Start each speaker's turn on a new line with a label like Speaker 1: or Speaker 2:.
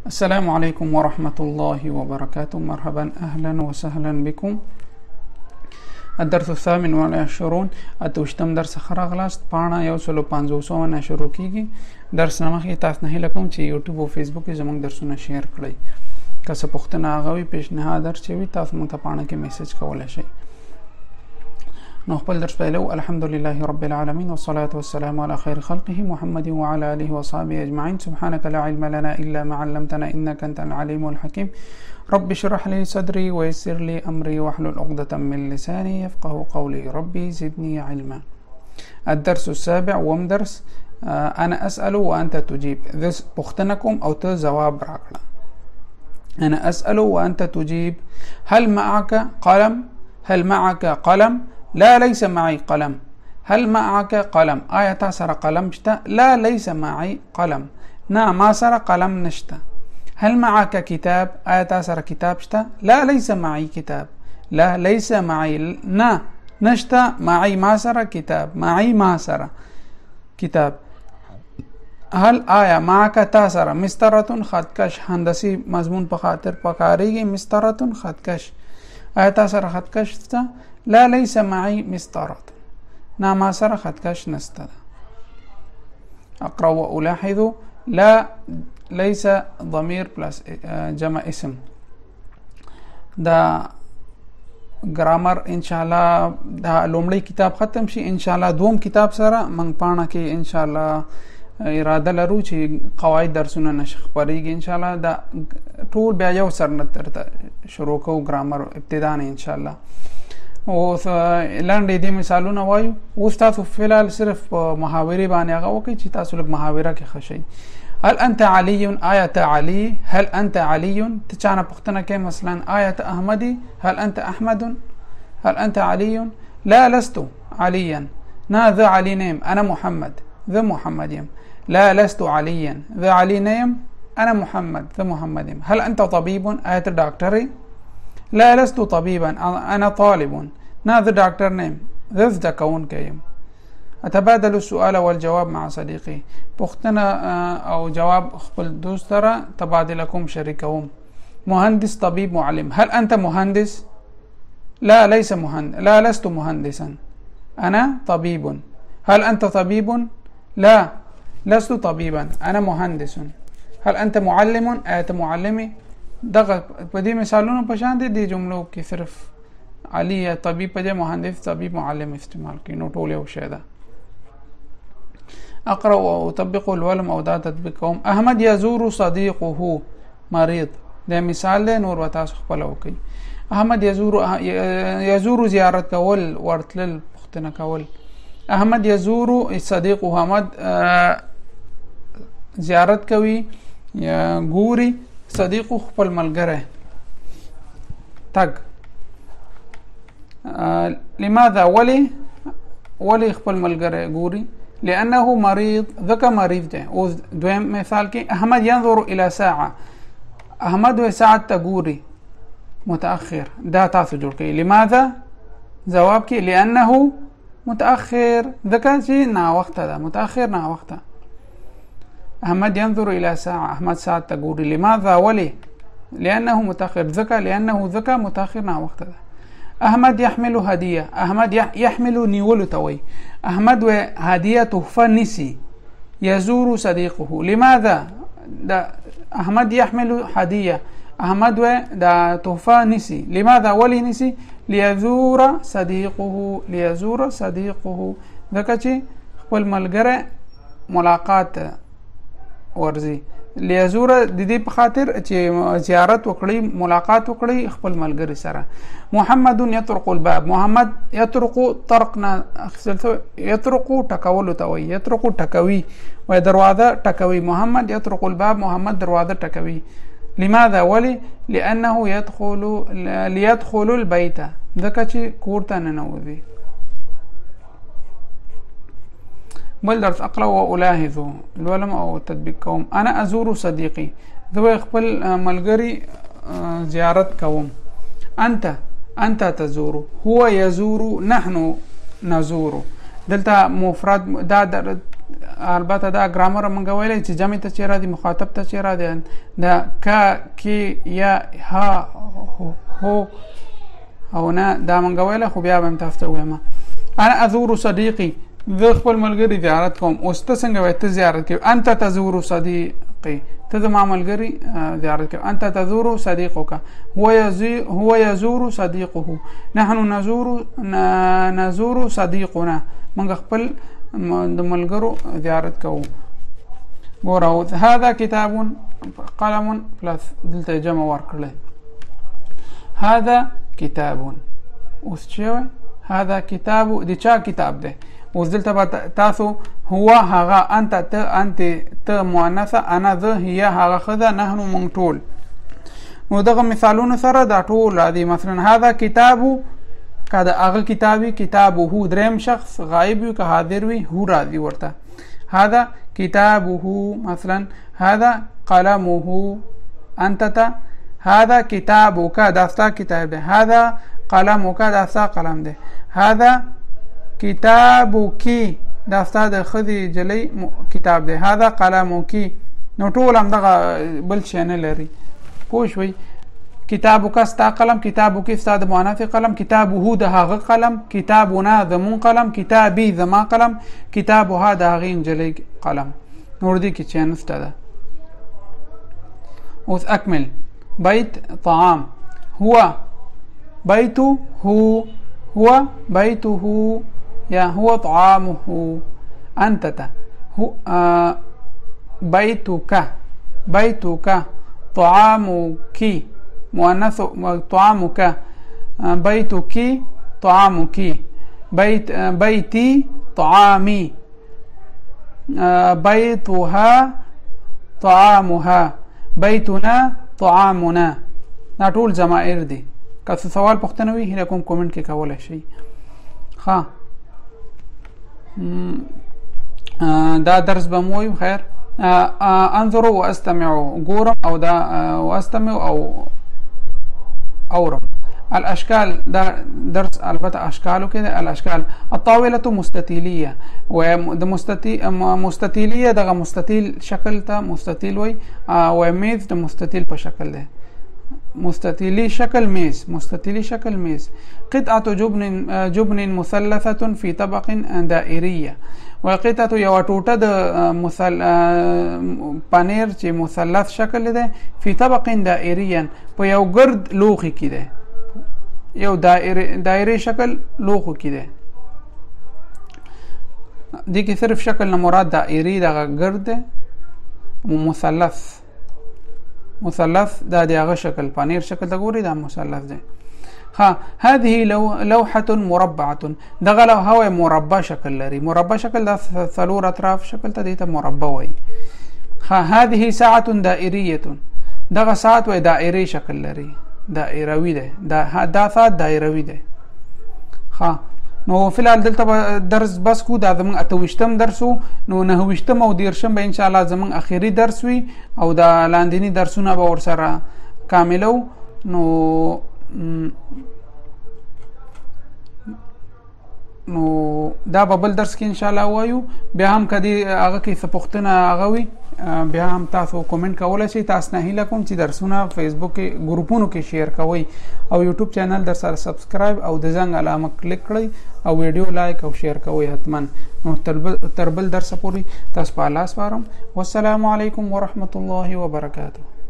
Speaker 1: السلام عليكم ورحمة الله وبركاته. مرحبا أهلا وسهلا بكم. الدرس الثامن والعشرون اتوشتم درس خراغلاست پانا یو سلو 500 نه شروع کیږي. درس نمخې تاسو نه هیله کوم چې یوټیوب او فیسبوک کې زموږ درسونه شیر کړئ. که څه پوښتنه هغه وي پیشنهاد درس چې وي تاسو مونږ ته پاڼه کې میسج کولای شئ. نو خپل درس پیلو. الحمدلله رب العالمين والصلاة والسلام على خير خلقه محمد وعلى آله وصحبه أجمعين. سبحانك لا علم لنا إلا ما علمتنا إنك أنت العليم الحكيم. رب اشرح لي صدري ويسر لي أمري واحلل عقدة من لساني يفقه قولي. ربي زدني علما. الدرس السابع ومدرس أنا أسأل وأنت تجيب. پوښتنه أو تجواب راکړه. أنا أسأل وأنت تجيب. هل معك قلم؟ هل معك قلم؟ لا ليس معي قلم. هل معك قلم؟ آية تاسر قلم شتا؟ لا ليس معي قلم. نا ما سر قلم نشتا. هل معك كتاب؟ آية تاسر كتاب شتا؟ لا ليس معي كتاب. لا ليس معي نا نشتا. معي ما سر كتاب. معي ما سر كتاب. هل آية معك تاسر مسطرة خطکش هندسی مضمون په خاطر پکاريږي. مسطرة خطکش آية تاسر خطکش شتا؟ لا ليس معي مسطرة. نا ما سر خطکش نستا. أقرأ وألاحظ. لا ليس ضمير بلس جمع اسم. دا گرامر انشاءالله دا لومړی کتاب ختم شي انشاءالله دوم کتاب سره من پاڼه کې انشاءالله اراده لرو چې قواعد درسونه نشي خبرېږي انشاءالله. دا ټول بیا یو سر نه ترته شروع کوو ګرامر ابتدا نه انشاءالله. او لاندې دې مثالونه وایو. اوس تاسو فلحال صرف محاورې باندې هغه وکړئ چې تاسو لږ محاوره کې ښه شئ. هل انت علي؟ آية علي. هل انت علي؟ تچانه پوښتنه کوي مثلا آية احمدي. هل انت احمد؟ هل انت علي؟ لا لست عليا. نا ذا علي نيم انا محمد. ذا محمد يم. لا لست عليا. ذا علي نيم انا محمد. ذا محمد يم. هل انت طبيب؟ آية دكتوري. لا لست طبيبا أنا طالب. نا ذا دكتور نيم. ذا كون كيم. أتبادل السؤال والجواب مع صديقي. پوښتنه أو جواب خپل دوست سره تبادله کوم شریکوم. مهندس طبيب معلم. هل أنت مهندس؟ لا ليس مهندس. لا لست مهندسا أنا طبيب. هل أنت طبيب؟ لا لست طبيبا أنا مهندس. هل أنت معلم؟ أنت معلمي. دغه په دې مثالونو په شان دي جملو کې صرف علي طبيب په مهندس طبيب معلم استعمال کوي. نو ټول یو شی ده. اقرا واطبق الولم او دا تطبیقهم. احمد يزور صديقه مريض. دا مثال دی نور وتا خپل وکي. احمد يزور زیارت کول ورتل پختنه کول. احمد يزور صديقه. احمد زیارت کوي یا ګوري صديقه خپل ملګری تګ. لماذا؟ ولي خپل ملګری ګوري. لأنه مريض. ذکا مريض ده. او دویم مثال کې احمد ينظر إلى ساعة. احمد و ساعت ته ګوري متأخر. دا تاسو جوړ کړئ. لماذا؟ جواب کې لأنه متأخر. ذکا چې نا وخت ده. متأخر نا وخت. احمد ينظر الى ساعة. احمد ساعة تقول. لماذا؟ ولي؟ لانه متاخر. ذكى لانه ذكى متاخر نا وقت ده. احمد يحمل هدية. احمد يحمل نيولو توي. احمد هدية تحفة نسي. يزور صديقه. لماذا؟ دا احمد يحمل هدية. احمد دا تحفة نسي. لماذا؟ ولي نسي؟ ليزور صديقه. ليزور صديقه. ذكى چې خپل ملګری ملاقات ورزي. ليزور د دې په خاطر چې زیارت وکړي ملاقات وکړي خپل ملګری سره. محمد يطرق الباب. محمد يطرق طرقنا يطرق ټکول ته وي. يطرق ټکوي و دروازه ټکوي. محمد يطرق الباب. محمد دروازه ټکوي. لماذا؟ ولي؟ لانه ليدخل البيت. ځکه چې کور ته ننوځي. بل درس اقرا والاحظ الولم او تطبیق کوم. انا ازور صديقي. ذو خپل ملګری زیارت کوم. انت تزور. هو يزور. نحن نزور. دلته مفرد دا البته دا ګرامر مونږ ویلی چې جمع ته چیرې راځي مخاطب ته چیرې راځي دا کا کی یا ها هو او نه دا مونږ ویلی خو بیا به هم تاسو ته ووایم انا ازور صدیقي زه خپل ملګري زیارت کوم. اوس ته څنګه وایې ته زیارت کوې انت تزور صدیقي ته زما ملګري زیارت کوې انت تزور صدیقک هو یزور صدیقه نحن نزور صدیقنا موږ خپل د ملګرو زیارت کوو. ګوره هذا کتاب قلم پلس دلته جمع ورکړلی هذا کتاب. اوس چې وایي هذا کتاب د چا کتاب دی؟ اوس دلته به تاسو هو هغه انت ته مؤنثه انا زه هي هغه ښځه نحنو موږ ټول. نو دغه مثالونو سره دا ټول راځي. مثلا هذا کتابو که د هغه کتابي کتابه دریم شخص غایب وي که حاضر وي هو راځي ورته. هذا کتابه مثلا هذا قلمه انت ته هذا کتابک دا ستا کتاب دی هذا قلمک دا ستا قلم دی هذا کتابکی دا ستا د ښځې جلۍ کتاب دی هذا قلمکی. نو ټول همدغه بل شی نه لري پوه شوئ. کتابک ستا قلم کتابکی ستا د مؤنث قلم کتابه د هغه قلم کتابنا زمون قلم کتابي زما قلم کتابها د هغې نجلۍ قلم. نور دې کې چې نسته ده. اوس اکمل بیت طعام هو بیته هو بیته یا هو طعامه انت ته بیتك طعامك مؤنث طعامك بيتك طعامك بيتي طعامي بيتها طعامها بيتنا طعامنا. دا ټول ضمائر دي. که څه سوال پوښتنه وي هیله کوم کومنټ کې کولی شئ. ښه دا درس به مو وایو. خیر انظروا واستمعوا ګورم او دا واستمعوا او اورم. الاشكال دا درس البته اشکالو کې ده. الاشکال الطاوله مستطیلیه و د مستطیلیه دغه مستطیل شکل ته مستطیل وای او میز د مستطیل په شکل ده. مستطیلی شکل میز مستطیلی شکل میز. قطعه جبن مثلثه في طبق دائريه وقطعه یو ټوټه د پنیر چې مثلث شکل ده فی طبق دائریا په یو ګرد لوښي کې ده یو دایره شکل لوښو کې ده. دې کې صرف شکل نه مراد دایري دغه ګرد ده. مثلث دا د هغه شکل پنیر شکل ته ګوري دا مثلث ده. ها هذه لوحه مربعه دغه لوحه مربع شکل لري. مربع شکل د څلور اطراف شکل ته دیته مربع وای. ها هذه ساعه دائريه دغه ساعت وای دائري شکل لري دائروي ده. دا ساعت دائروي ده. ها نو فلحال دلته درس بس کو دا زمون 28م درسو. نو 29م او 30م به ان شاء الله زمون اخیری درس وي او دا لاندینی درسونه به ورسره کاملو. نو دا به بل درس کې ان شاء الله وایو. بیا هم کدی هغه کې څه پوښتنه هغه وي بیا هم تاسو کومنټ کولای شئ. تاسو نه هیله کوم چې درسونه فیسبوک کې ګروپونو کې شیر کوئ او یوټیوب چینل در سره سبسکرایب او د زنګ علامه کلیک کړئ او ویډیو لایک او شیر کوئ حتما. نو تر بل درس پورې تاسو په الله سپارم. والسلام علیکم ورحمت الله وبرکاته.